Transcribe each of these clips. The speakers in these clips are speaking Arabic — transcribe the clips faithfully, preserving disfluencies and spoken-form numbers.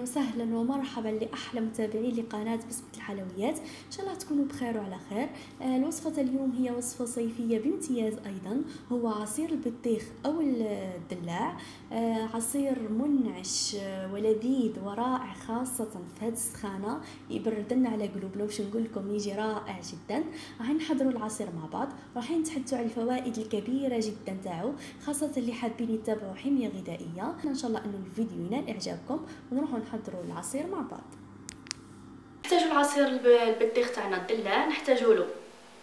وسهلا ومرحبا لاحلى متابعين لقناه بسمة الحلويات. ان شاء الله تكونوا بخير وعلى خير. آه، الوصفه اليوم هي وصفه صيفيه بامتياز ايضا، هو عصير البطيخ او الدلاع. آه، عصير منعش آه، ولذيذ ورائع، خاصه في هذه السخانه يبرد لنا على قلوبنا. وش نقول لكم، يجي رائع جدا. راح نحضروا العصير مع بعض، راح نتحدثوا على الفوائد الكبيره جدا تاعو، خاصه اللي حابين يتبعوا حميه غذائيه. ان شاء الله انه الفيديو ينال اعجابكم ونروحوا نحضروا العصير مع بعض. نحتاجوا العصير البطيخ تاعنا الدلاع، نحتاجوا له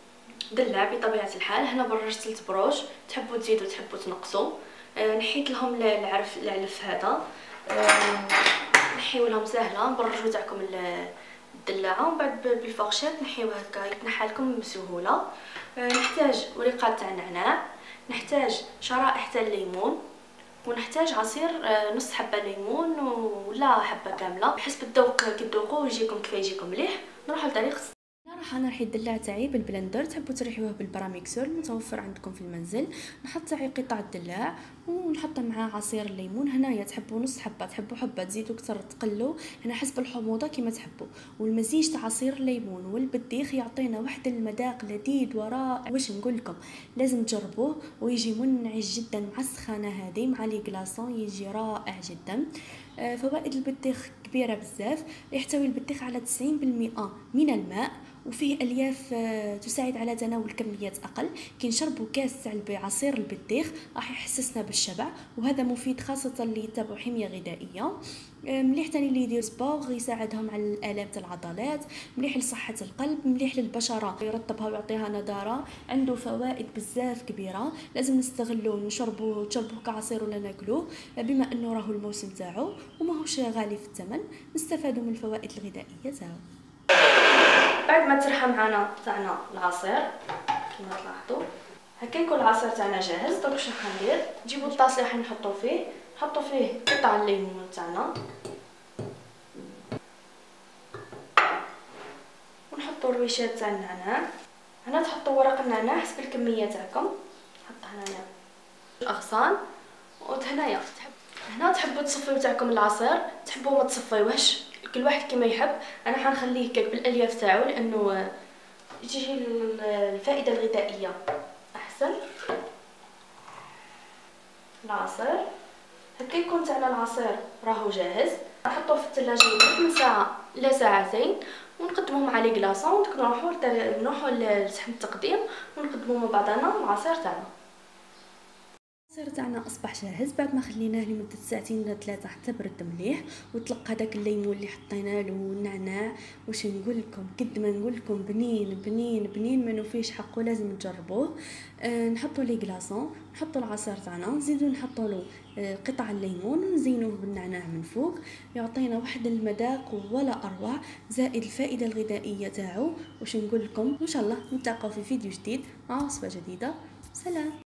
دلاع بطبيعه الحال. هنا برشت ثلاث بروش، تحبوا تزيدوا تحبوا تنقصوا. أه نحيت لهم العرف العلف هذا، أه نحيو لهم سهله. نبرجوا تاعكم الدلاعه ومن بعد بالفرشات نحيوه هكا يتنحى لكم بسهوله. أه نحتاج ورقات تاع النعناع، نحتاج شرائح تاع الليمون، ونحتاج عصير نص حبه ليمون ولا حبه كامله بحسب الذوق كي تذوقوا ويجيكم كيف يجيكم مليح. نروح لطريقه. راح نرحي الدلاع تاعي بالبلندر، تحبوا تريحوه بالبراميكسور المتوفر عندكم في المنزل. نحط تاعي قطع الدلاع ونحط معاه عصير الليمون. هنايا تحبوا نص حبه، تحبوا حبه تزيدوا اكثر تقلوا، هنا حسب الحموضه كما تحبوا. والمزيج تاع عصير الليمون والبطيخ يعطينا واحد المذاق لذيذ ورائع. واش نقول لكم، لازم تجربوه ويجي منعش جدا مع السخانه هذه مع لي كلاصون، يجي رائع جدا. آه فوائد البطيخ كبيره بزاف. يحتوي البطيخ على تسعين بالمئة من الماء، وفيه الياف تساعد على تناول كميات اقل. كي نشربوا كاس تاع عصير البطيخ راح يحسسنا بالشبع، وهذا مفيد خاصه اللي يتبعوا حميه غذائيه. مليح تاني اللي يدير سبور، يساعدهم على الالام تاع العضلات، مليح لصحه القلب، مليح للبشره يرطبها ويعطيها نضاره. عنده فوائد بزاف كبيره، لازم نستغلوه نشربوه تشربوه كعصير ولا ناكلوه، بما انه راهو الموسم تاعو وماهوش غالي في الثمن. نستفادوا من الفوائد الغذائيه تاعو. بعد ما ترحى معنا تاعنا العصير كما تلاحظوا هكا يكون العصير تاعنا جاهز. دونك واش راح ندير، نجيبوا الطاس اللي راح نحطوا فيه، نحطوا فيه قطع الليمون تاعنا ونحطوا الرويشات تاع النعناع. هنا تحطوا ورق النعناع حسب الكميه تاعكم، نحط هنايا اغصان. وهنايا تحب هنا تحبوا تصفيو تاعكم العصير، تحبوا ما تصفيوهش، كل واحد كما يحب. انا حنخليه هكاك بالالياف تاعو لانه يجي الفائده الغذائيه احسن. العصير هكا يكون تاعنا العصير راهو جاهز. نحطوه في الثلاجه من ساعه الى ساعتين ونقدموه مع لي كلاصون. ودك نروحوا نروحوا لصحن التقديم ونقدموا مع بعضنا العصير تاعنا. العصير تاعنا اصبح جاهز بعد ما خليناه لمده ساعتين ولا ثلاثه حتى برد مليح وطلق هذاك الليمون اللي حطينا له والنعناع. واش نقول لكم، قد ما نقول لكم بنين بنين بنين ما نوفيش حقه، لازم تجربوه. آه نحطوا لي كلاصون، نحطوا العصير تاعنا، نزيدوا نحطوا له آه قطع الليمون ونزينوه بالنعناع من فوق، يعطينا واحد المذاق ولا اروع، زائد الفائده الغذائيه تاعو. واش نقول لكم، ان شاء الله نتلاقاو في فيديو جديد مع وصفه جديده. سلام.